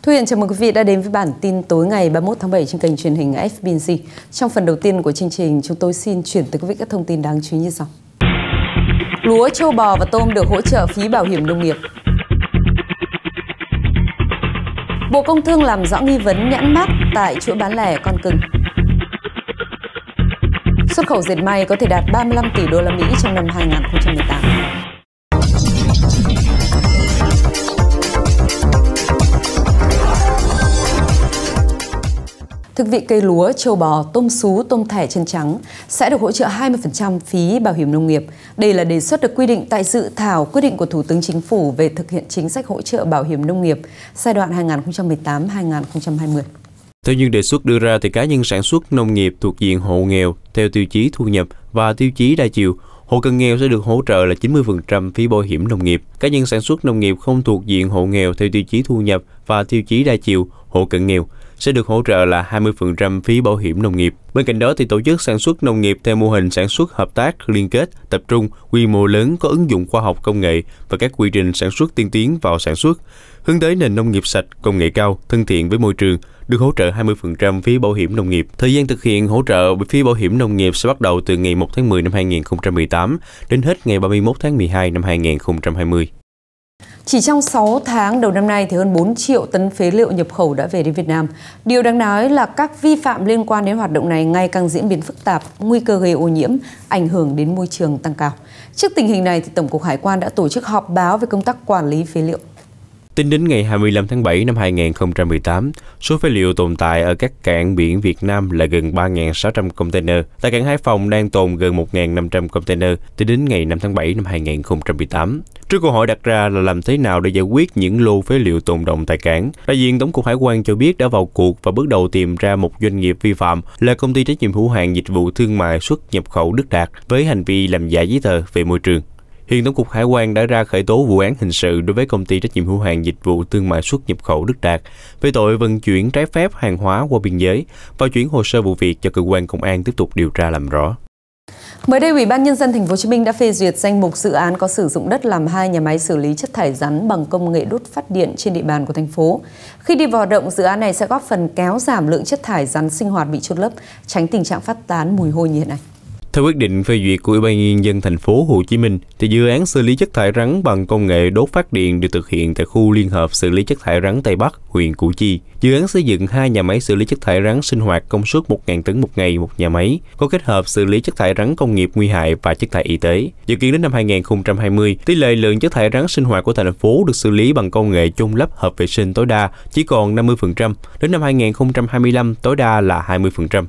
Thu Hiền chào mừng quý vị đã đến với bản tin tối ngày 31 tháng 7 trên kênh truyền hình FBNC. Trong phần đầu tiên của chương trình, chúng tôi xin chuyển tới quý vị các thông tin đáng chú ý như sau. Lúa, trâu bò và tôm được hỗ trợ phí bảo hiểm nông nghiệp. Bộ Công Thương làm rõ nghi vấn nhãn mác tại chuỗi bán lẻ con cưng. Xuất khẩu dệt may có thể đạt 35 tỷ đô la Mỹ trong năm 2018. Thực vị cây lúa, trâu bò, tôm sú, tôm thẻ chân trắng sẽ được hỗ trợ 20% phí bảo hiểm nông nghiệp. Đây là đề xuất được quy định tại dự thảo quyết định của Thủ tướng Chính phủ về thực hiện chính sách hỗ trợ bảo hiểm nông nghiệp giai đoạn 2018-2020. Theo những đề xuất đưa ra, thì cá nhân sản xuất nông nghiệp thuộc diện hộ nghèo theo tiêu chí thu nhập và tiêu chí đa chiều, hộ cận nghèo sẽ được hỗ trợ là 90% phí bảo hiểm nông nghiệp. Cá nhân sản xuất nông nghiệp không thuộc diện hộ nghèo theo tiêu chí thu nhập và tiêu chí đa chiều, hộ cận nghèo sẽ được hỗ trợ là 20% phí bảo hiểm nông nghiệp. Bên cạnh đó, thì tổ chức sản xuất nông nghiệp theo mô hình sản xuất hợp tác, liên kết, tập trung, quy mô lớn có ứng dụng khoa học công nghệ và các quy trình sản xuất tiên tiến vào sản xuất, hướng tới nền nông nghiệp sạch, công nghệ cao, thân thiện với môi trường, được hỗ trợ 20% phí bảo hiểm nông nghiệp. Thời gian thực hiện hỗ trợ phí bảo hiểm nông nghiệp sẽ bắt đầu từ ngày 1 tháng 10 năm 2018 đến hết ngày 31 tháng 12 năm 2020. Chỉ trong 6 tháng đầu năm nay thì hơn 4 triệu tấn phế liệu nhập khẩu đã về đến Việt Nam. Điều đáng nói là các vi phạm liên quan đến hoạt động này ngày càng diễn biến phức tạp, nguy cơ gây ô nhiễm, ảnh hưởng đến môi trường tăng cao. Trước tình hình này, thì Tổng cục Hải quan đã tổ chức họp báo về công tác quản lý phế liệu. Tính đến ngày 25 tháng 7 năm 2018, số phế liệu tồn tại ở các cảng biển Việt Nam là gần 3.600 container. Tại cảng Hải Phòng đang tồn gần 1.500 container tính đến ngày 5 tháng 7 năm 2018. Trước câu hỏi đặt ra là làm thế nào để giải quyết những lô phế liệu tồn đọng tại cảng, đại diện Tổng cục Hải quan cho biết đã vào cuộc và bước đầu tìm ra một doanh nghiệp vi phạm là công ty trách nhiệm hữu hạn dịch vụ thương mại xuất nhập khẩu Đức Đạt với hành vi làm giả giấy tờ về môi trường. Hiện Tổng cục Hải quan đã ra khởi tố vụ án hình sự đối với công ty trách nhiệm hữu hạn dịch vụ thương mại xuất nhập khẩu Đức Đạt về tội vận chuyển trái phép hàng hóa qua biên giới và chuyển hồ sơ vụ việc cho cơ quan công an tiếp tục điều tra làm rõ. Mới đây, Ủy ban Nhân dân Thành phố Hồ Chí Minh đã phê duyệt danh mục dự án có sử dụng đất làm 2 nhà máy xử lý chất thải rắn bằng công nghệ đốt phát điện trên địa bàn của thành phố. Khi đi vào hoạt động, dự án này sẽ góp phần kéo giảm lượng chất thải rắn sinh hoạt bị chôn lấp, tránh tình trạng phát tán mùi hôi như hiện nay. Theo quyết định phê duyệt của Ủy ban Nhân dân Thành phố Hồ Chí Minh, thì dự án xử lý chất thải rắn bằng công nghệ đốt phát điện được thực hiện tại khu liên hợp xử lý chất thải rắn Tây Bắc, huyện Củ Chi. Dự án xây dựng 2 nhà máy xử lý chất thải rắn sinh hoạt công suất 1.000 tấn một ngày một nhà máy, có kết hợp xử lý chất thải rắn công nghiệp nguy hại và chất thải y tế. Dự kiến đến năm 2020, tỷ lệ lượng chất thải rắn sinh hoạt của thành phố được xử lý bằng công nghệ chôn lấp hợp vệ sinh tối đa chỉ còn 50%, đến năm 2025 tối đa là 20%.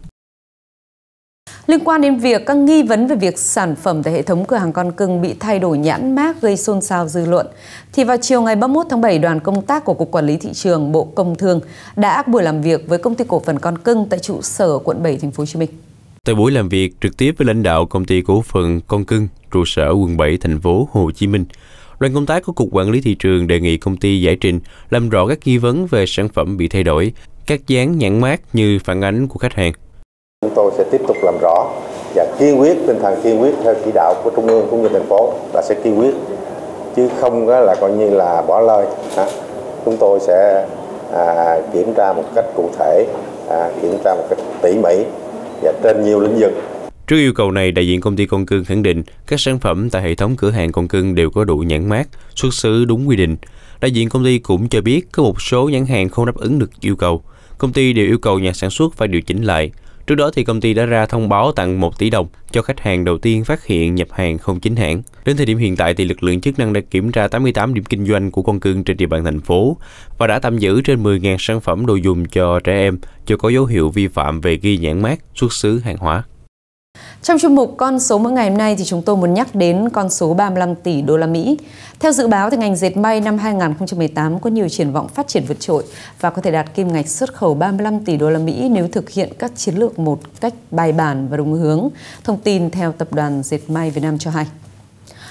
Liên quan đến việc các nghi vấn về việc sản phẩm tại hệ thống cửa hàng con cưng bị thay đổi nhãn mác gây xôn xao dư luận, thì vào chiều ngày 31 tháng 7, đoàn công tác của Cục Quản lý Thị trường Bộ Công Thương đã có buổi làm việc với Công ty Cổ phần Con Cưng tại trụ sở quận 7 thành phố Hồ Chí Minh. Tại buổi làm việc trực tiếp với lãnh đạo Công ty Cổ phần Con Cưng trụ sở quận 7 thành phố Hồ Chí Minh, đoàn công tác của Cục Quản lý Thị trường đề nghị công ty giải trình làm rõ các nghi vấn về sản phẩm bị thay đổi, các dán nhãn mác như phản ánh của khách hàng. Chúng tôi sẽ tiếp tục làm rõ và kiên quyết, tinh thần kiên quyết theo chỉ đạo của Trung ương cũng như thành phố là sẽ kiên quyết, chứ không là coi như là bỏ lơi. Chúng tôi sẽ kiểm tra một cách cụ thể, kiểm tra một cách tỉ mỉ và trên nhiều lĩnh vực. Trước yêu cầu này, đại diện công ty Con Cưng khẳng định các sản phẩm tại hệ thống cửa hàng Con Cưng đều có đủ nhãn mác, xuất xứ đúng quy định. Đại diện công ty cũng cho biết có một số nhãn hàng không đáp ứng được yêu cầu. Công ty đều yêu cầu nhà sản xuất phải điều chỉnh lại. Trước đó thì công ty đã ra thông báo tặng 1 tỷ đồng cho khách hàng đầu tiên phát hiện nhập hàng không chính hãng. Đến thời điểm hiện tại thì lực lượng chức năng đã kiểm tra 88 điểm kinh doanh của Con Cưng trên địa bàn thành phố và đã tạm giữ trên 10.000 sản phẩm đồ dùng cho trẻ em chưa có dấu hiệu vi phạm về ghi nhãn mác, xuất xứ hàng hóa. Trong chuyên mục Con số mỗi ngày hôm nay thì chúng tôi muốn nhắc đến con số 35 tỷ đô la Mỹ. Theo dự báo thì ngành dệt may năm 2018 có nhiều triển vọng phát triển vượt trội và có thể đạt kim ngạch xuất khẩu 35 tỷ đô la Mỹ nếu thực hiện các chiến lược một cách bài bản và đúng hướng. Thông tin theo Tập đoàn Dệt may Việt Nam cho hay.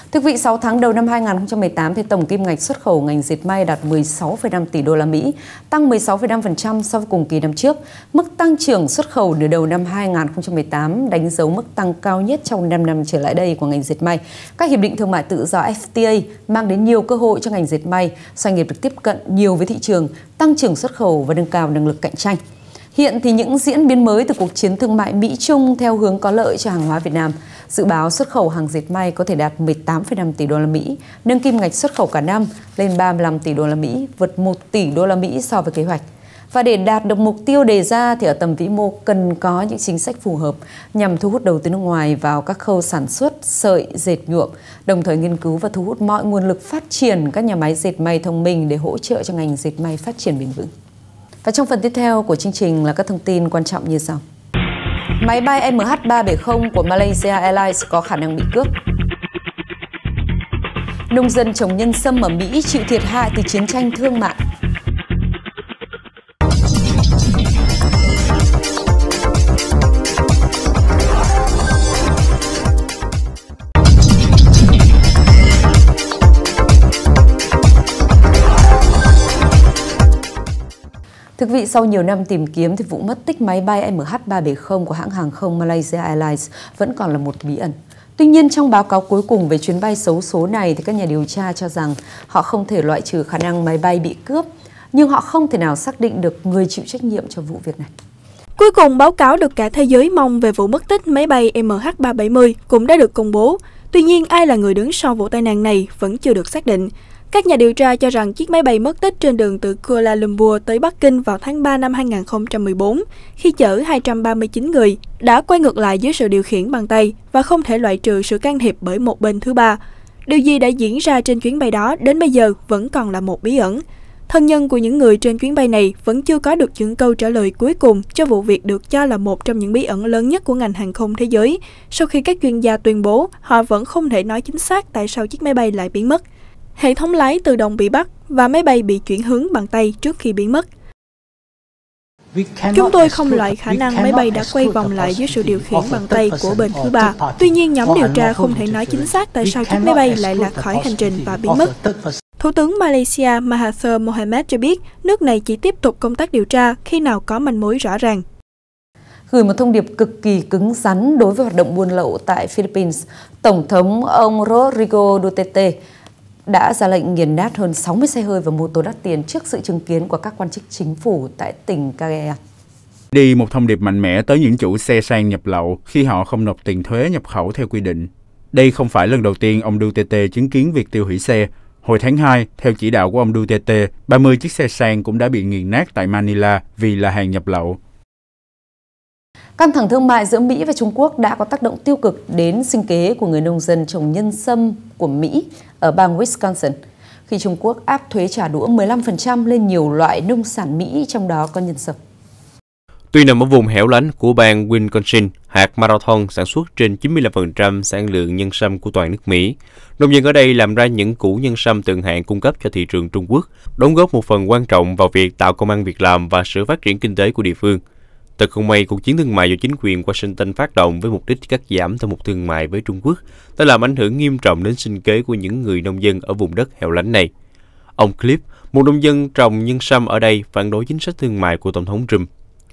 Thưa quý vị, 6 tháng đầu năm 2018 thì tổng kim ngạch xuất khẩu ngành dệt may đạt 16,5 tỷ đô la Mỹ, tăng 16,5% so với cùng kỳ năm trước. Mức tăng trưởng xuất khẩu nửa đầu năm 2018 đánh dấu mức tăng cao nhất trong 5 năm trở lại đây của ngành dệt may. Các hiệp định thương mại tự do FTA mang đến nhiều cơ hội cho ngành dệt may, doanh nghiệp được tiếp cận nhiều với thị trường, tăng trưởng xuất khẩu và nâng cao năng lực cạnh tranh. Hiện thì những diễn biến mới từ cuộc chiến thương mại Mỹ-Trung theo hướng có lợi cho hàng hóa Việt Nam. Dự báo xuất khẩu hàng dệt may có thể đạt 18,5 tỷ đô la Mỹ, nâng kim ngạch xuất khẩu cả năm lên 35 tỷ đô la Mỹ, vượt 1 tỷ đô la Mỹ so với kế hoạch. Và để đạt được mục tiêu đề ra thì ở tầm vĩ mô cần có những chính sách phù hợp nhằm thu hút đầu tư nước ngoài vào các khâu sản xuất, sợi, dệt nhuộm, đồng thời nghiên cứu và thu hút mọi nguồn lực phát triển các nhà máy dệt may thông minh để hỗ trợ cho ngành dệt may phát triển bền vững. Và trong phần tiếp theo của chương trình là các thông tin quan trọng như sau. Máy bay MH370 của Malaysia Airlines có khả năng bị cướp. Nông dân trồng nhân sâm ở Mỹ chịu thiệt hại từ chiến tranh thương mại. Thưa quý vị, sau nhiều năm tìm kiếm thì vụ mất tích máy bay MH370 của hãng hàng không Malaysia Airlines vẫn còn là một bí ẩn. Tuy nhiên, trong báo cáo cuối cùng về chuyến bay xấu số này thì các nhà điều tra cho rằng họ không thể loại trừ khả năng máy bay bị cướp, nhưng họ không thể nào xác định được người chịu trách nhiệm cho vụ việc này. Cuối cùng, báo cáo được cả thế giới mong về vụ mất tích máy bay MH370 cũng đã được công bố. Tuy nhiên, ai là người đứng sau vụ tai nạn này vẫn chưa được xác định. Các nhà điều tra cho rằng chiếc máy bay mất tích trên đường từ Kuala Lumpur tới Bắc Kinh vào tháng 3 năm 2014, khi chở 239 người, đã quay ngược lại dưới sự điều khiển bằng tay và không thể loại trừ sự can thiệp bởi một bên thứ ba. Điều gì đã diễn ra trên chuyến bay đó đến bây giờ vẫn còn là một bí ẩn. Thân nhân của những người trên chuyến bay này vẫn chưa có được những câu trả lời cuối cùng cho vụ việc được cho là một trong những bí ẩn lớn nhất của ngành hàng không thế giới, sau khi các chuyên gia tuyên bố họ vẫn không thể nói chính xác tại sao chiếc máy bay lại biến mất. Hệ thống lái tự động bị bắt và máy bay bị chuyển hướng bằng tay trước khi biến mất. Chúng tôi không loại khả năng máy bay đã quay vòng lại dưới sự điều khiển bằng tay của bên thứ ba. Tuy nhiên, nhóm điều tra không thể nói chính xác tại sao chiếc máy bay lại lạc khỏi hành trình và biến mất. Thủ tướng Malaysia Mahathir Mohamad cho biết nước này chỉ tiếp tục công tác điều tra khi nào có manh mối rõ ràng. Gửi một thông điệp cực kỳ cứng rắn đối với hoạt động buôn lậu tại Philippines, Tổng thống ông Rodrigo Duterte đã ra lệnh nghiền nát hơn 60 xe hơi và mô tô đắt tiền trước sự chứng kiến của các quan chức chính phủ tại tỉnh Cagayan. Đi một thông điệp mạnh mẽ tới những chủ xe sang nhập lậu khi họ không nộp tiền thuế nhập khẩu theo quy định. Đây không phải lần đầu tiên ông Duterte chứng kiến việc tiêu hủy xe. Hồi tháng 2, theo chỉ đạo của ông Duterte, 30 chiếc xe sang cũng đã bị nghiền nát tại Manila vì là hàng nhập lậu. Căng thẳng thương mại giữa Mỹ và Trung Quốc đã có tác động tiêu cực đến sinh kế của người nông dân trồng nhân sâm của Mỹ ở bang Wisconsin, khi Trung Quốc áp thuế trả đũa 15% lên nhiều loại nông sản Mỹ, trong đó có nhân sâm. Tuy nằm ở vùng hẻo lánh của bang Wisconsin, hạt Marathon sản xuất trên 95% sản lượng nhân sâm của toàn nước Mỹ. Nông dân ở đây làm ra những củ nhân sâm thượng hạng cung cấp cho thị trường Trung Quốc, đóng góp một phần quan trọng vào việc tạo công ăn việc làm và sự phát triển kinh tế của địa phương. Thật không may, cuộc chiến thương mại do chính quyền Washington phát động với mục đích cắt giảm thâm hụt thương mại với Trung Quốc đã làm ảnh hưởng nghiêm trọng đến sinh kế của những người nông dân ở vùng đất hẻo lánh này. Ông Cliff, một nông dân trồng nhân sâm ở đây, phản đối chính sách thương mại của Tổng thống Trump.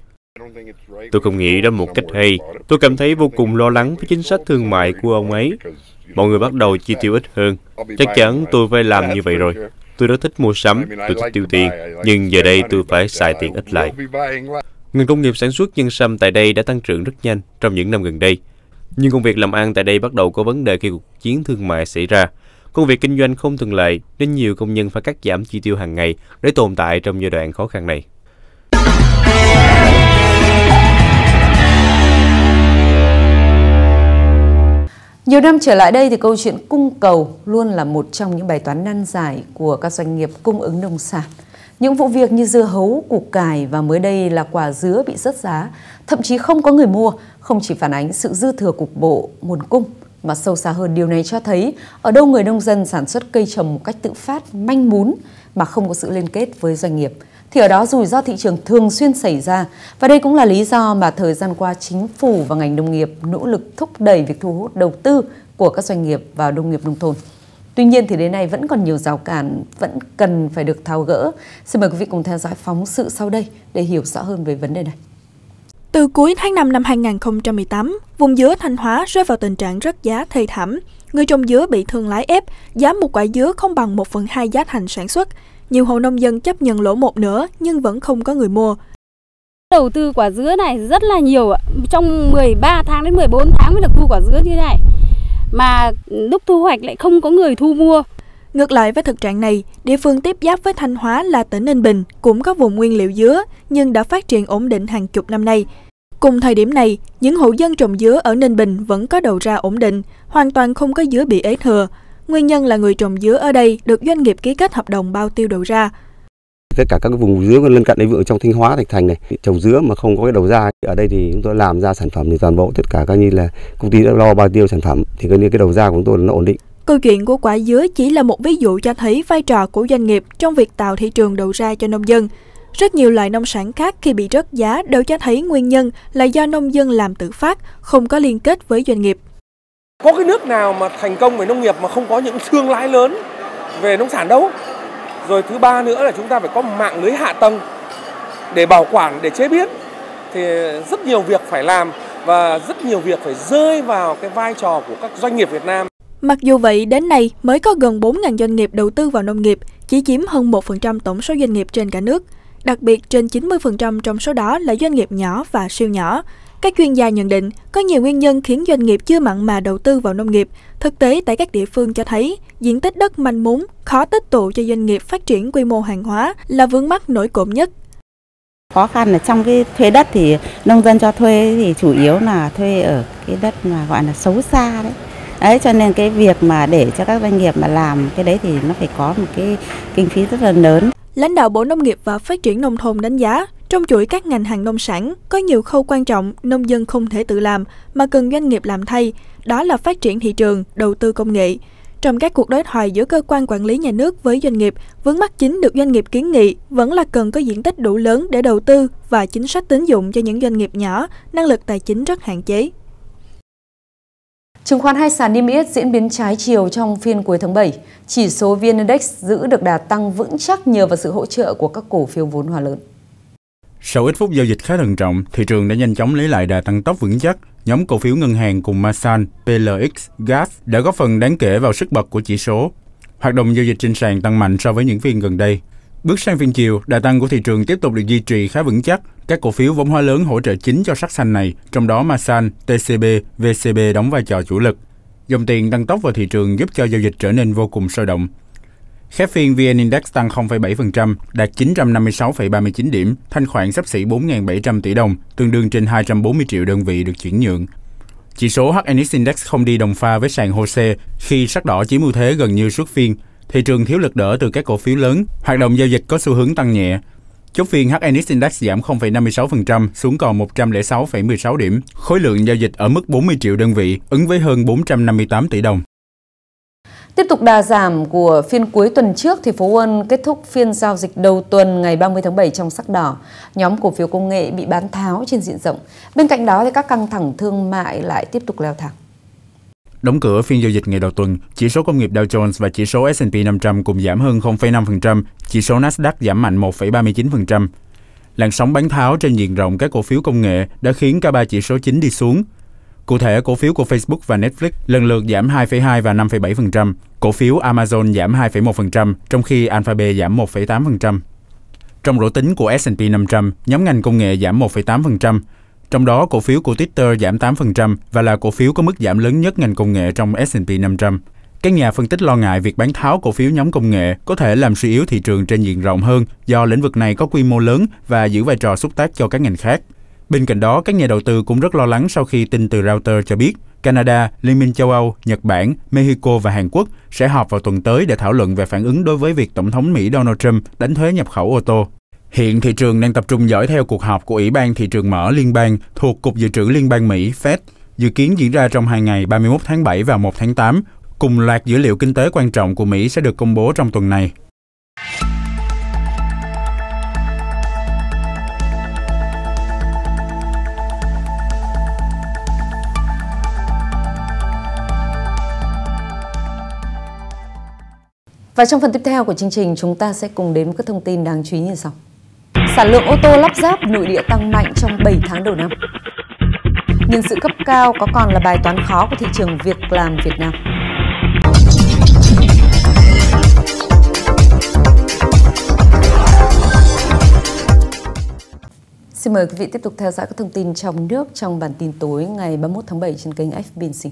Tôi không nghĩ đó một cách hay. Tôi cảm thấy vô cùng lo lắng với chính sách thương mại của ông ấy. Mọi người bắt đầu chi tiêu ít hơn. Chắc chắn tôi phải làm như vậy rồi. Tôi rất thích mua sắm, tôi thích tiêu tiền, nhưng giờ đây tôi phải xài tiền ít lại. Ngành công nghiệp sản xuất nhân sâm tại đây đã tăng trưởng rất nhanh trong những năm gần đây. Nhưng công việc làm ăn tại đây bắt đầu có vấn đề khi cuộc chiến thương mại xảy ra. Công việc kinh doanh không thuận lợi nên nhiều công nhân phải cắt giảm chi tiêu hàng ngày để tồn tại trong giai đoạn khó khăn này. Nhiều năm trở lại đây thì câu chuyện cung cầu luôn là một trong những bài toán nan giải của các doanh nghiệp cung ứng nông sản. Những vụ việc như dưa hấu, củ cải và mới đây là quả dứa bị rớt giá, thậm chí không có người mua, không chỉ phản ánh sự dư thừa cục bộ nguồn cung, mà sâu xa hơn điều này cho thấy ở đâu người nông dân sản xuất cây trồng một cách tự phát, manh mún mà không có sự liên kết với doanh nghiệp, thì ở đó rủi ro thị trường thường xuyên xảy ra. Và đây cũng là lý do mà thời gian qua chính phủ và ngành nông nghiệp nỗ lực thúc đẩy việc thu hút đầu tư của các doanh nghiệp vào nông nghiệp nông thôn. Tuy nhiên thì đến nay vẫn còn nhiều rào cản, vẫn cần phải được tháo gỡ. Xin mời quý vị cùng theo dõi phóng sự sau đây để hiểu rõ hơn về vấn đề này. Từ cuối tháng 5 năm 2018, vùng dứa Thanh Hóa rơi vào tình trạng rớt giá thê thảm. Người trồng dứa bị thương lái ép, giá một quả dứa không bằng 1/2 giá thành sản xuất. Nhiều hộ nông dân chấp nhận lỗ một nửa nhưng vẫn không có người mua. Đầu tư quả dứa này rất là nhiều ạ. Trong 13 tháng đến 14 tháng mới được thu quả dứa như thế này. Mà lúc thu hoạch lại không có người thu mua. Ngược lại với thực trạng này, địa phương tiếp giáp với Thanh Hóa là tỉnh Ninh Bình cũng có vùng nguyên liệu dứa nhưng đã phát triển ổn định hàng chục năm nay. Cùng thời điểm này, những hộ dân trồng dứa ở Ninh Bình vẫn có đầu ra ổn định, hoàn toàn không có dứa bị ế thừa. Nguyên nhân là người trồng dứa ở đây được doanh nghiệp ký kết hợp đồng bao tiêu đầu ra. Tất cả các vùng dứa lân cận đây, trong Thanh Hóa, Thạch Thành này, trồng dứa mà không có cái đầu ra, ở đây thì chúng tôi làm ra sản phẩm thì toàn bộ tất cả coi như là công ty đã lo bao tiêu sản phẩm thì coi như cái đầu ra của chúng tôi nó ổn định. Câu chuyện của quả dứa chỉ là một ví dụ cho thấy vai trò của doanh nghiệp trong việc tạo thị trường đầu ra cho nông dân. Rất nhiều loại nông sản khác khi bị rớt giá đều cho thấy nguyên nhân là do nông dân làm tự phát, không có liên kết với doanh nghiệp. Có cái nước nào mà thành công về nông nghiệp mà không có những thương lái lớn về nông sản đâu. Rồi thứ ba nữa là chúng ta phải có mạng lưới hạ tầng để bảo quản, để chế biến. Thì rất nhiều việc phải làm và rất nhiều việc phải rơi vào cái vai trò của các doanh nghiệp Việt Nam. Mặc dù vậy, đến nay mới có gần 4.000 doanh nghiệp đầu tư vào nông nghiệp, chỉ chiếm hơn 1% tổng số doanh nghiệp trên cả nước. Đặc biệt, trên 90% trong số đó là doanh nghiệp nhỏ và siêu nhỏ. Các chuyên gia nhận định, có nhiều nguyên nhân khiến doanh nghiệp chưa mặn mà đầu tư vào nông nghiệp. Thực tế tại các địa phương cho thấy, diện tích đất manh mún, khó tích tụ cho doanh nghiệp phát triển quy mô hàng hóa là vướng mắc nổi cộm nhất. Khó khăn là trong cái thuê đất thì nông dân cho thuê thì chủ yếu là thuê ở cái đất mà gọi là xấu xa đấy. Đấy, cho nên cái việc mà để cho các doanh nghiệp mà làm cái đấy thì nó phải có một cái kinh phí rất là lớn. Lãnh đạo Bộ Nông nghiệp và Phát triển Nông thôn đánh giá, trong chuỗi các ngành hàng nông sản, có nhiều khâu quan trọng nông dân không thể tự làm mà cần doanh nghiệp làm thay, đó là phát triển thị trường, đầu tư công nghệ. Trong các cuộc đối thoại giữa cơ quan quản lý nhà nước với doanh nghiệp, vướng mắc chính được doanh nghiệp kiến nghị vẫn là cần có diện tích đủ lớn để đầu tư và chính sách tín dụng cho những doanh nghiệp nhỏ, năng lực tài chính rất hạn chế. Chứng khoán hai sàn niêm yết diễn biến trái chiều trong phiên cuối tháng 7. Chỉ số VN Index giữ được đà tăng vững chắc nhờ vào sự hỗ trợ của các cổ phiếu vốn hóa lớn. Sau ít phút giao dịch khá thận trọng, thị trường đã nhanh chóng lấy lại đà tăng tốc vững chắc. Nhóm cổ phiếu ngân hàng cùng Masan, PLX, GAS đã góp phần đáng kể vào sức bật của chỉ số. Hoạt động giao dịch trên sàn tăng mạnh so với những phiên gần đây. Bước sang phiên chiều, đà tăng của thị trường tiếp tục được duy trì khá vững chắc. Các cổ phiếu vốn hóa lớn hỗ trợ chính cho sắc xanh này, trong đó Masan, TCB, VCB đóng vai trò chủ lực. Dòng tiền tăng tốc vào thị trường giúp cho giao dịch trở nên vô cùng sôi động. Khép phiên VN Index tăng 0,7%, đạt 956,39 điểm, thanh khoản xấp xỉ 4.700 tỷ đồng, tương đương trên 240 triệu đơn vị được chuyển nhượng. Chỉ số HNX Index không đi đồng pha với sàn HOSE khi sắc đỏ chiếm ưu thế gần như suốt phiên. Thị trường thiếu lực đỡ từ các cổ phiếu lớn, hoạt động giao dịch có xu hướng tăng nhẹ. Chốt phiên HNX Index giảm 0,56% xuống còn 106,16 điểm, khối lượng giao dịch ở mức 40 triệu đơn vị, ứng với hơn 458 tỷ đồng. Tiếp tục đà giảm của phiên cuối tuần trước thì phố Wall kết thúc phiên giao dịch đầu tuần ngày 30 tháng 7 trong sắc đỏ. Nhóm cổ phiếu công nghệ bị bán tháo trên diện rộng. Bên cạnh đó thì các căng thẳng thương mại lại tiếp tục leo thang. Đóng cửa phiên giao dịch ngày đầu tuần, chỉ số công nghiệp Dow Jones và chỉ số S&P 500 cùng giảm hơn 0,5%, chỉ số Nasdaq giảm mạnh 1,39%. Làn sóng bán tháo trên diện rộng các cổ phiếu công nghệ đã khiến cả ba chỉ số chính đi xuống. Cụ thể, cổ phiếu của Facebook và Netflix lần lượt giảm 2,2 và 5,7%, cổ phiếu Amazon giảm 2,1%, trong khi Alphabet giảm 1,8%. Trong rổ tính của S&P 500, nhóm ngành công nghệ giảm 1,8%, trong đó cổ phiếu của Twitter giảm 8% và là cổ phiếu có mức giảm lớn nhất ngành công nghệ trong S&P 500. Các nhà phân tích lo ngại việc bán tháo cổ phiếu nhóm công nghệ có thể làm suy yếu thị trường trên diện rộng hơn do lĩnh vực này có quy mô lớn và giữ vai trò xúc tác cho các ngành khác. Bên cạnh đó, các nhà đầu tư cũng rất lo lắng sau khi tin từ Reuters cho biết Canada, Liên minh châu Âu, Nhật Bản, Mexico và Hàn Quốc sẽ họp vào tuần tới để thảo luận về phản ứng đối với việc Tổng thống Mỹ Donald Trump đánh thuế nhập khẩu ô tô. Hiện thị trường đang tập trung dõi theo cuộc họp của Ủy ban Thị trường Mở Liên bang thuộc Cục Dự trữ Liên bang Mỹ Fed, dự kiến diễn ra trong 2 ngày 31 tháng 7 và 1 tháng 8. Cùng loạt dữ liệu kinh tế quan trọng của Mỹ sẽ được công bố trong tuần này. Và trong phần tiếp theo của chương trình, chúng ta sẽ cùng đến với các thông tin đáng chú ý như sau. Sản lượng ô tô lắp ráp nội địa tăng mạnh trong 7 tháng đầu năm. Nhân sự cấp cao có còn là bài toán khó của thị trường việc làm Việt Nam. Xin mời quý vị tiếp tục theo dõi các thông tin trong nước trong bản tin tối ngày 31 tháng 7 trên kênh FBNC.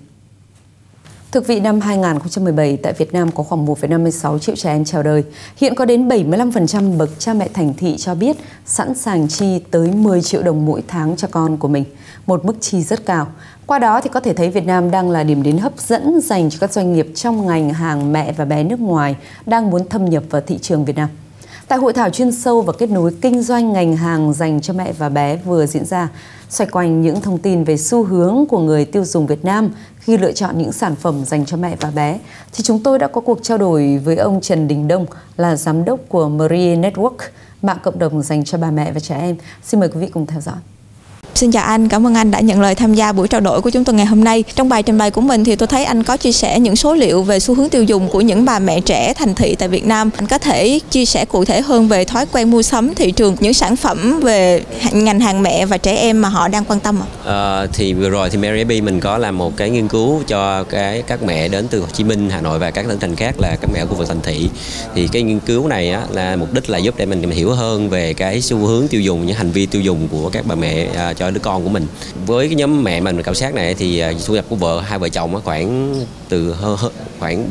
Thực vị năm 2017, tại Việt Nam có khoảng 1,56 triệu trẻ em chào đời. Hiện có đến 75% bậc cha mẹ thành thị cho biết sẵn sàng chi tới 10 triệu đồng mỗi tháng cho con của mình, một mức chi rất cao. Qua đó thì có thể thấy Việt Nam đang là điểm đến hấp dẫn dành cho các doanh nghiệp trong ngành hàng mẹ và bé nước ngoài đang muốn thâm nhập vào thị trường Việt Nam. Tại hội thảo chuyên sâu và kết nối kinh doanh ngành hàng dành cho mẹ và bé vừa diễn ra, xoay quanh những thông tin về xu hướng của người tiêu dùng Việt Nam khi lựa chọn những sản phẩm dành cho mẹ và bé, thì chúng tôi đã có cuộc trao đổi với ông Trần Đình Đông, là giám đốc của Marie Network, mạng cộng đồng dành cho bà mẹ và trẻ em. Xin mời quý vị cùng theo dõi. Xin chào anh, cảm ơn anh đã nhận lời tham gia buổi trao đổi của chúng tôi ngày hôm nay. Trong bài trình bày của mình thì tôi thấy anh có chia sẻ những số liệu về xu hướng tiêu dùng của những bà mẹ trẻ thành thị tại Việt Nam. Anh có thể chia sẻ cụ thể hơn về thói quen mua sắm thị trường, những sản phẩm về ngành hàng mẹ và trẻ em mà họ đang quan tâm ạ? Thì vừa rồi thì Mary FB mình có làm một cái nghiên cứu cho các mẹ đến từ Hồ Chí Minh, Hà Nội và các tỉnh thành khác là các mẹ ở khu vực thành thị. Thì cái nghiên cứu này á, là mục đích là giúp để mình hiểu hơn về cái xu hướng tiêu dùng, những hành vi tiêu dùng của các bà mẹ cho đứa con của mình. Với cái nhóm mẹ mà mình khảo sát này thì thu nhập của hai vợ chồng khoảng từ khoảng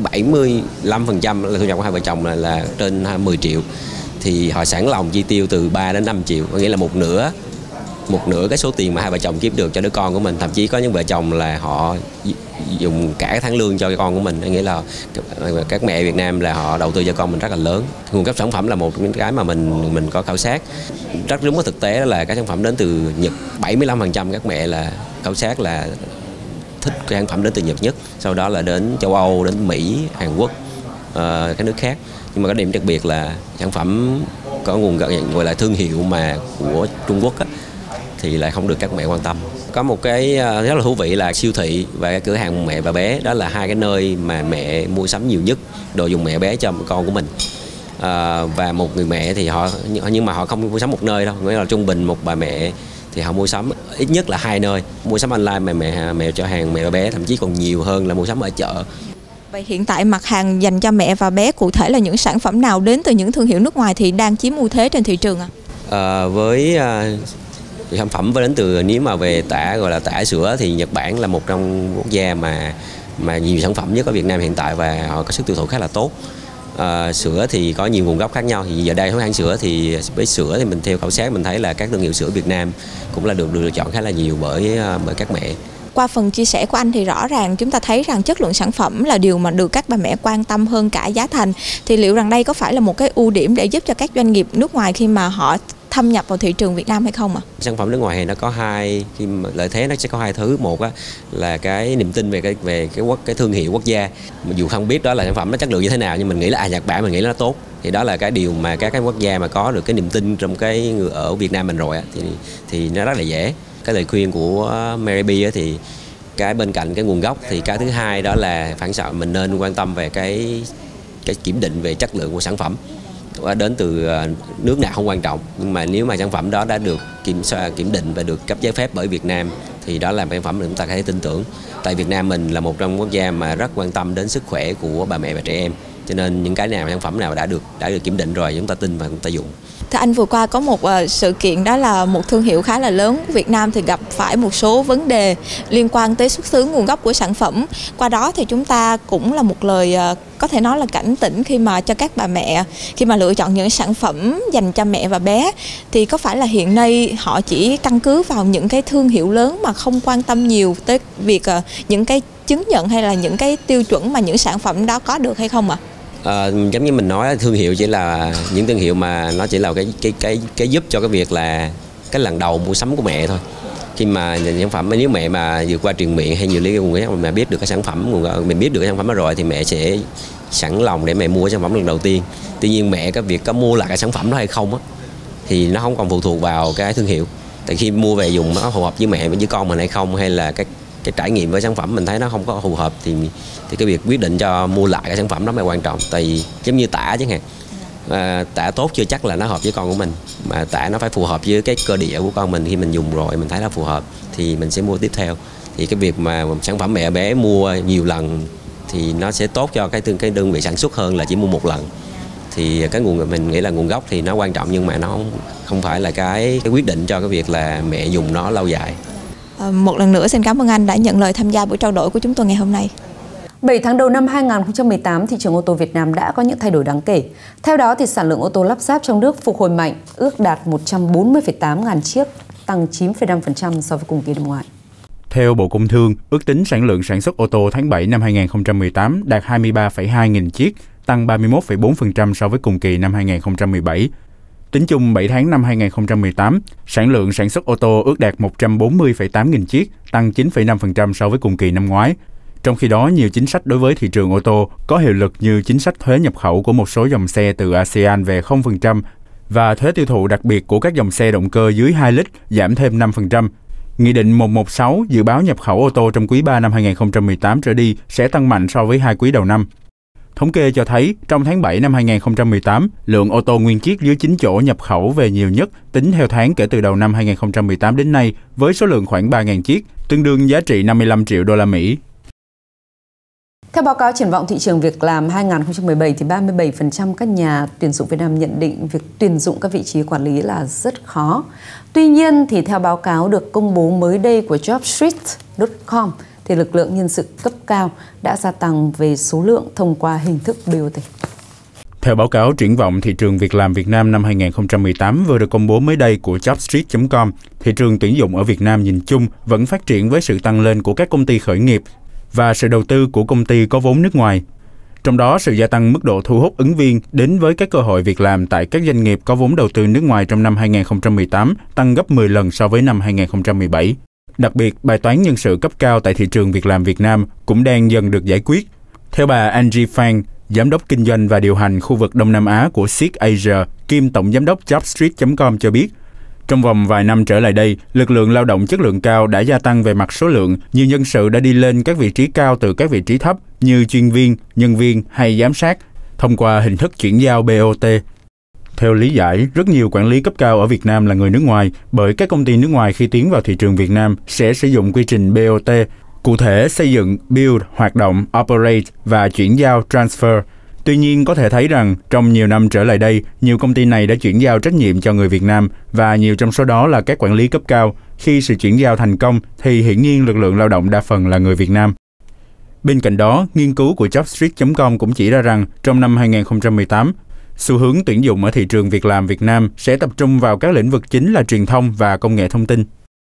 75% là thu nhập của hai vợ chồng là trên 10 triệu. Thì họ sẵn lòng chi tiêu từ 3 đến 5 triệu, có nghĩa là một nửa cái số tiền mà hai vợ chồng kiếm được cho đứa con của mình. Thậm chí có những vợ chồng là họ dùng cả cái tháng lương cho cái con của mình, nghĩa là các mẹ Việt Nam là họ đầu tư cho con mình rất là lớn. Nguồn gốc sản phẩm là một cái mà mình có khảo sát rất đúng, có thực tế đó là các sản phẩm đến từ Nhật. 75% các mẹ là khảo sát là thích cái sản phẩm đến từ Nhật nhất, sau đó là đến châu Âu, đến Mỹ, Hàn Quốc, các nước khác. Nhưng mà cái điểm đặc biệt là sản phẩm có nguồn gốc gọi là thương hiệu mà của Trung Quốc á, thì lại không được các mẹ quan tâm. Có một cái rất là thú vị là siêu thị và cái cửa hàng mẹ và bé, đó là hai cái nơi mà mẹ mua sắm nhiều nhất đồ dùng mẹ bé cho con của mình. Và một người mẹ thì nhưng mà họ không mua sắm một nơi đâu, nghĩa là trung bình một bà mẹ thì họ mua sắm ít nhất là 2 nơi, mua sắm online mà mẹ cho hàng mẹ và bé, thậm chí còn nhiều hơn là mua sắm ở chợ. Vậy hiện tại mặt hàng dành cho mẹ và bé cụ thể là những sản phẩm nào đến từ những thương hiệu nước ngoài thì đang chiếm ưu thế trên thị trường ạ? Với sản phẩm đến từ, nếu mà về gọi là tã sữa thì Nhật Bản là một trong quốc gia mà nhiều sản phẩm nhất ở Việt Nam hiện tại và họ có sức tiêu thụ khá là tốt. Sữa thì có nhiều nguồn gốc khác nhau, thì giờ đây hãng sữa thì với sữa thì mình theo khảo sát mình thấy là các thương hiệu sữa Việt Nam cũng là được lựa chọn khá là nhiều bởi các mẹ. Qua phần chia sẻ của anh thì rõ ràng chúng ta thấy rằng chất lượng sản phẩm là điều mà được các bà mẹ quan tâm hơn cả giá thành. Thì liệu rằng đây có phải là một cái ưu điểm để giúp cho các doanh nghiệp nước ngoài khi mà họ thâm nhập vào thị trường Việt Nam hay không ạ? Sản phẩm nước ngoài thì nó có lợi thế, nó sẽ có hai thứ. Một á, là cái niềm tin về cái thương hiệu quốc gia. Dù không biết đó là sản phẩm nó chất lượng như thế nào, nhưng mình nghĩ là Nhật Bản mình nghĩ là nó tốt. Thì đó là cái điều mà các cái quốc gia mà có được cái niềm tin trong cái người ở Việt Nam mình rồi á, thì nó rất là dễ. Cái lời khuyên của Mary B thì cái bên cạnh cái nguồn gốc thì cái thứ hai đó là phản xạ mình nên quan tâm về cái kiểm định về chất lượng của sản phẩm. Đến từ nước nào không quan trọng, nhưng mà nếu mà sản phẩm đó đã được kiểm định và được cấp giấy phép bởi Việt Nam thì đó là sản phẩm mà chúng ta có thể tin tưởng. Tại Việt Nam mình là một trong quốc gia mà rất quan tâm đến sức khỏe của bà mẹ và trẻ em, cho nên những cái nào sản phẩm nào đã được kiểm định rồi chúng ta tin và chúng ta dùng. Thưa anh, vừa qua có một sự kiện, đó là một thương hiệu khá là lớn của Việt Nam thì gặp phải một số vấn đề liên quan tới xuất xứ nguồn gốc của sản phẩm. Qua đó thì chúng ta cũng là một lời có thể nói là cảnh tỉnh khi mà cho các bà mẹ khi mà lựa chọn những sản phẩm dành cho mẹ và bé, thì có phải là hiện nay họ chỉ căn cứ vào những cái thương hiệu lớn mà không quan tâm nhiều tới việc những cái chứng nhận hay là những cái tiêu chuẩn mà những sản phẩm đó có được hay không ạ? Giống như mình nói, thương hiệu chỉ là những thương hiệu mà nó chỉ là cái giúp cho cái việc là cái lần đầu mua sắm của mẹ thôi. Khi mà sản phẩm, nếu mẹ mà vượt qua truyền miệng hay nhiều lý do mà biết được cái sản phẩm, mình biết được cái sản phẩm đó rồi thì mẹ sẽ sẵn lòng để mẹ mua cái sản phẩm lần đầu tiên. Tuy nhiên mẹ cái việc có mua lại cái sản phẩm đó hay không á, thì nó không còn phụ thuộc vào cái thương hiệu. Tại khi mua về dùng nó phù hợp với mẹ với con mình hay không, hay là cái trải nghiệm với sản phẩm mình thấy nó không có phù hợp thì cái việc quyết định cho mua lại cái sản phẩm đó mới quan trọng. Tại vì giống như tả chẳng hạn, tả tốt chưa chắc là nó hợp với con của mình, mà tả nó phải phù hợp với cái cơ địa của con mình. Khi mình dùng rồi mình thấy nó phù hợp thì mình sẽ mua tiếp theo. Thì cái việc mà sản phẩm mẹ bé mua nhiều lần thì nó sẽ tốt cho cái đơn vị sản xuất hơn là chỉ mua một lần. Thì cái mình nghĩ là nguồn gốc thì nó quan trọng, nhưng mà nó không phải là cái quyết định cho cái việc là mẹ dùng nó lâu dài. Một lần nữa xin cảm ơn anh đã nhận lời tham gia buổi trao đổi của chúng tôi ngày hôm nay. 7 tháng đầu năm 2018, thị trường ô tô Việt Nam đã có những thay đổi đáng kể. Theo đó, thì sản lượng ô tô lắp ráp trong nước phục hồi mạnh, ước đạt 140,8 ngàn chiếc, tăng 9,5% so với cùng kỳ năm ngoái. Theo Bộ Công Thương, ước tính sản lượng sản xuất ô tô tháng 7 năm 2018 đạt 23,2 nghìn chiếc, tăng 31,4% so với cùng kỳ năm 2017. Tính chung 7 tháng năm 2018, sản lượng sản xuất ô tô ước đạt 140,8 nghìn chiếc, tăng 9,5% so với cùng kỳ năm ngoái. Trong khi đó, nhiều chính sách đối với thị trường ô tô có hiệu lực như chính sách thuế nhập khẩu của một số dòng xe từ ASEAN về 0% và thuế tiêu thụ đặc biệt của các dòng xe động cơ dưới 2 lít giảm thêm 5%. Nghị định 116 dự báo nhập khẩu ô tô trong quý 3 năm 2018 trở đi sẽ tăng mạnh so với 2 quý đầu năm. Thống kê cho thấy, trong tháng 7 năm 2018, lượng ô tô nguyên chiếc dưới 9 chỗ nhập khẩu về nhiều nhất tính theo tháng kể từ đầu năm 2018 đến nay, với số lượng khoảng 3.000 chiếc, tương đương giá trị 55 triệu đô la Mỹ. Theo báo cáo triển vọng thị trường việc làm 2017, thì 37% các nhà tuyển dụng Việt Nam nhận định việc tuyển dụng các vị trí quản lý là rất khó. Tuy nhiên, thì theo báo cáo được công bố mới đây của jobstreet.com, thì lực lượng nhân sự cấp cao đã gia tăng về số lượng thông qua hình thức BOT. Theo báo cáo triển vọng thị trường việc làm Việt Nam năm 2018 vừa được công bố mới đây của jobstreet.com, thị trường tuyển dụng ở Việt Nam nhìn chung vẫn phát triển với sự tăng lên của các công ty khởi nghiệp và sự đầu tư của công ty có vốn nước ngoài. Trong đó, sự gia tăng mức độ thu hút ứng viên đến với các cơ hội việc làm tại các doanh nghiệp có vốn đầu tư nước ngoài trong năm 2018 tăng gấp 10 lần so với năm 2017. Đặc biệt, bài toán nhân sự cấp cao tại thị trường việc làm Việt Nam cũng đang dần được giải quyết. Theo bà Angie Phang, Giám đốc Kinh doanh và Điều hành khu vực Đông Nam Á của Seek Asia, kiêm Tổng Giám đốc jobstreet.com cho biết, trong vòng vài năm trở lại đây, lực lượng lao động chất lượng cao đã gia tăng về mặt số lượng, nhiều nhân sự đã đi lên các vị trí cao từ các vị trí thấp như chuyên viên, nhân viên hay giám sát, thông qua hình thức chuyển giao BOT. Theo lý giải, rất nhiều quản lý cấp cao ở Việt Nam là người nước ngoài, bởi các công ty nước ngoài khi tiến vào thị trường Việt Nam sẽ sử dụng quy trình BOT, cụ thể xây dựng, build, hoạt động, operate và chuyển giao, transfer. Tuy nhiên, có thể thấy rằng trong nhiều năm trở lại đây, nhiều công ty này đã chuyển giao trách nhiệm cho người Việt Nam và nhiều trong số đó là các quản lý cấp cao. Khi sự chuyển giao thành công thì hiển nhiên lực lượng lao động đa phần là người Việt Nam. Bên cạnh đó, nghiên cứu của jobstreet.com cũng chỉ ra rằng trong năm 2018, xu hướng tuyển dụng ở thị trường việc làm Việt Nam sẽ tập trung vào các lĩnh vực chính là truyền thông và công nghệ thông tin.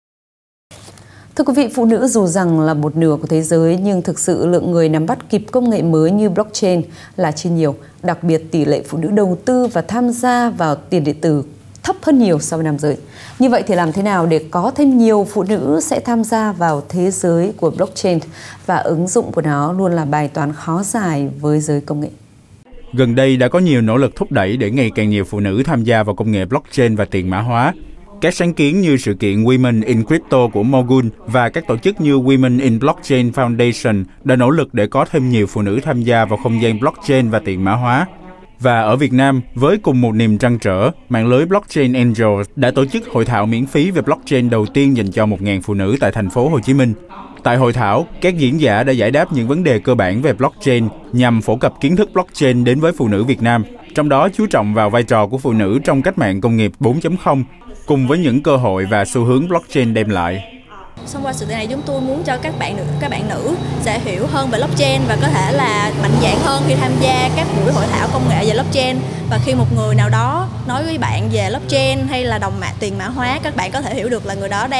Thưa quý vị, phụ nữ dù rằng là một nửa của thế giới nhưng thực sự lượng người nắm bắt kịp công nghệ mới như blockchain là chưa nhiều. Đặc biệt tỷ lệ phụ nữ đầu tư và tham gia vào tiền điện tử thấp hơn nhiều so với nam giới. Như vậy thì làm thế nào để có thêm nhiều phụ nữ sẽ tham gia vào thế giới của blockchain, và ứng dụng của nó luôn là bài toán khó giải với giới công nghệ. Gần đây đã có nhiều nỗ lực thúc đẩy để ngày càng nhiều phụ nữ tham gia vào công nghệ blockchain và tiền mã hóa. Các sáng kiến như sự kiện Women in Crypto của Mogul và các tổ chức như Women in Blockchain Foundation đã nỗ lực để có thêm nhiều phụ nữ tham gia vào không gian blockchain và tiền mã hóa. Và ở Việt Nam, với cùng một niềm trăn trở, mạng lưới Blockchain Angels đã tổ chức hội thảo miễn phí về blockchain đầu tiên dành cho 1.000 phụ nữ tại thành phố Hồ Chí Minh. Tại hội thảo, các diễn giả đã giải đáp những vấn đề cơ bản về blockchain nhằm phổ cập kiến thức blockchain đến với phụ nữ Việt Nam, trong đó chú trọng vào vai trò của phụ nữ trong cách mạng công nghiệp 4.0, cùng với những cơ hội và xu hướng blockchain đem lại. Thông qua sự kiện này, chúng tôi muốn cho các bạn nữ sẽ hiểu hơn về blockchain và có thể là mạnh dạn hơn khi tham gia các buổi hội thảo công nghệ về blockchain. Và khi một người nào đó nói với bạn về blockchain hay là tiền mã hóa, các bạn có thể hiểu được là người đó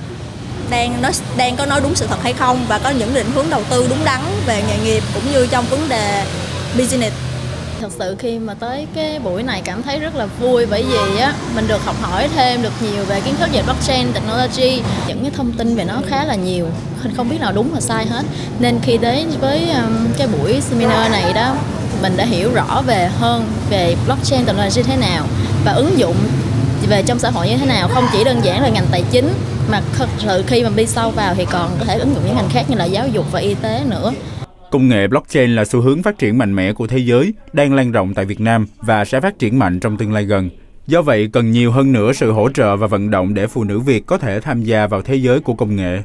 đang có nói đúng sự thật hay không, và có những định hướng đầu tư đúng đắn về nghề nghiệp cũng như trong vấn đề business. Thật sự khi mà tới cái buổi này cảm thấy rất là vui, bởi vì á mình được học hỏi thêm được nhiều về kiến thức về blockchain technology, những cái thông tin về nó khá là nhiều, không biết nào đúng và sai hết. Nên khi đến với cái buổi seminar này đó, mình đã hiểu rõ hơn về blockchain technology thế nào và ứng dụng về trong xã hội như thế nào, không chỉ đơn giản là ngành tài chính mà thật sự khi mà đi sâu vào thì còn có thể ứng dụng những ngành khác như là giáo dục và y tế nữa. Công nghệ blockchain là xu hướng phát triển mạnh mẽ của thế giới, đang lan rộng tại Việt Nam và sẽ phát triển mạnh trong tương lai gần. Do vậy, cần nhiều hơn nữa sự hỗ trợ và vận động để phụ nữ Việt có thể tham gia vào thế giới của công nghệ.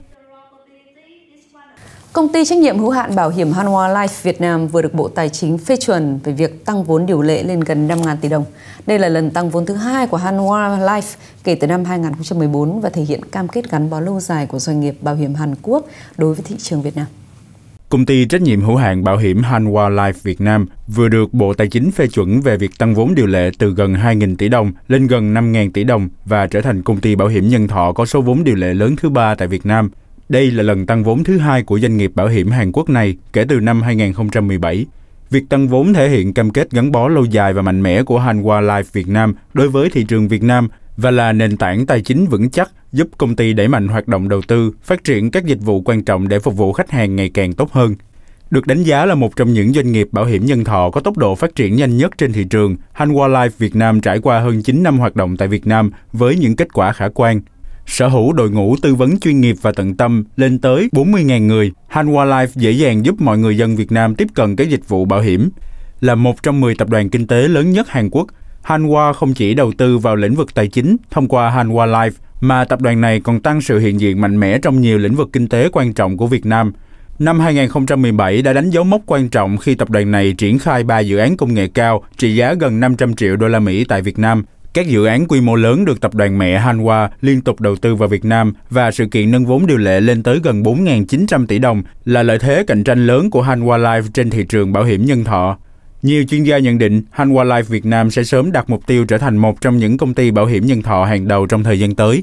Công ty trách nhiệm hữu hạn bảo hiểm Hanwha Life Việt Nam vừa được Bộ Tài chính phê chuẩn về việc tăng vốn điều lệ lên gần 5.000 tỷ đồng. Đây là lần tăng vốn thứ hai của Hanwha Life kể từ năm 2014 và thể hiện cam kết gắn bó lâu dài của doanh nghiệp bảo hiểm Hàn Quốc đối với thị trường Việt Nam. Công ty trách nhiệm hữu hạn bảo hiểm Hanwha Life Việt Nam vừa được Bộ Tài chính phê chuẩn về việc tăng vốn điều lệ từ gần 2.000 tỷ đồng lên gần 5.000 tỷ đồng và trở thành công ty bảo hiểm nhân thọ có số vốn điều lệ lớn thứ 3 tại Việt Nam. Đây là lần tăng vốn thứ hai của doanh nghiệp bảo hiểm Hàn Quốc này kể từ năm 2017. Việc tăng vốn thể hiện cam kết gắn bó lâu dài và mạnh mẽ của Hanwha Life Việt Nam đối với thị trường Việt Nam và là nền tảng tài chính vững chắc giúp công ty đẩy mạnh hoạt động đầu tư, phát triển các dịch vụ quan trọng để phục vụ khách hàng ngày càng tốt hơn. Được đánh giá là một trong những doanh nghiệp bảo hiểm nhân thọ có tốc độ phát triển nhanh nhất trên thị trường, Hanwha Life Việt Nam trải qua hơn 9 năm hoạt động tại Việt Nam với những kết quả khả quan. Sở hữu đội ngũ tư vấn chuyên nghiệp và tận tâm lên tới 40.000 người, Hanwha Life dễ dàng giúp mọi người dân Việt Nam tiếp cận các dịch vụ bảo hiểm. Là một trong 10 tập đoàn kinh tế lớn nhất Hàn Quốc, Hanwha không chỉ đầu tư vào lĩnh vực tài chính thông qua Hanwha Life, mà tập đoàn này còn tăng sự hiện diện mạnh mẽ trong nhiều lĩnh vực kinh tế quan trọng của Việt Nam. Năm 2017 đã đánh dấu mốc quan trọng khi tập đoàn này triển khai 3 dự án công nghệ cao trị giá gần 500 triệu đô la Mỹ tại Việt Nam. Các dự án quy mô lớn được tập đoàn mẹ Hanwha liên tục đầu tư vào Việt Nam và sự kiện nâng vốn điều lệ lên tới gần 4.900 tỷ đồng là lợi thế cạnh tranh lớn của Hanwha Life trên thị trường bảo hiểm nhân thọ. Nhiều chuyên gia nhận định Hanwha Life Việt Nam sẽ sớm đặt mục tiêu trở thành một trong những công ty bảo hiểm nhân thọ hàng đầu trong thời gian tới.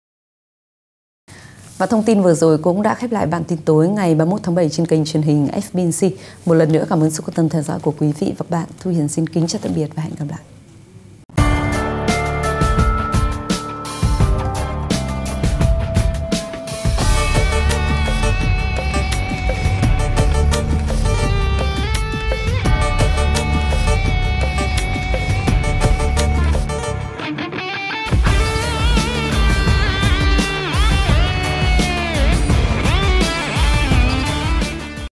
Và thông tin vừa rồi cũng đã khép lại bản tin tối ngày 31 tháng 7 trên kênh truyền hình FBNC. Một lần nữa cảm ơn sự quan tâm theo dõi của quý vị và các bạn. Thu Hiền xin kính chào tạm biệt và hẹn gặp lại.